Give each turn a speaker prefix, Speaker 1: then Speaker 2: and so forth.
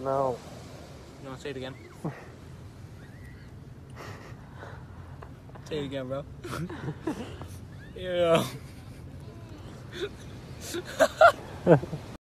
Speaker 1: No.
Speaker 2: You want to say it again? Say it again, bro. Yeah.